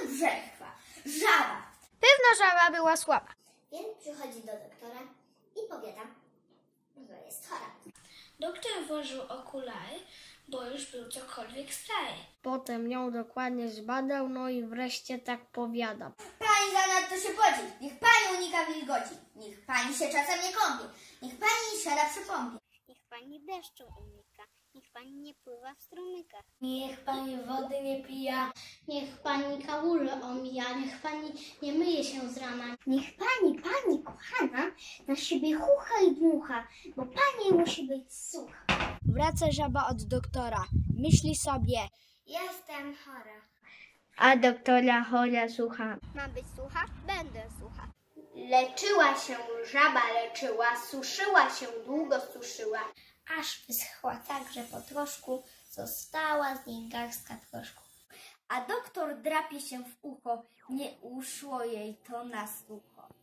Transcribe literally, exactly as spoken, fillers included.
brzękwa. Żaba. Pewna żaba była słaba. Więc przychodzi do doktora i powiada, że jest chora. Doktor włożył okulary, bo już był cokolwiek stary. Potem ją dokładnie zbadał, no i wreszcie tak powiada. Pani zanadto się poci. Niech pani unika wilgoci. Niech pani się czasem nie kąpie. Niech pani siada przy pompie. Niech pani deszczu unika. Niech pani nie pływa w strumykach. Niech pani wody nie pija. Niech pani kałuże omija, niech pani nie myje się z rana. Niech pani, pani kochana, na siebie chucha i dmucha, bo pani musi być sucha. Wraca żaba od doktora. Myśli sobie. Jestem chora. A doktora chora słucha. Mam być sucha? Będę sucha. Leczyła się żaba, leczyła, suszyła się, długo suszyła. Aż wyschła tak, że po troszku została z niej garstka troszku. A doktor drapie się w ucho. Nie uszło jej to na sucho.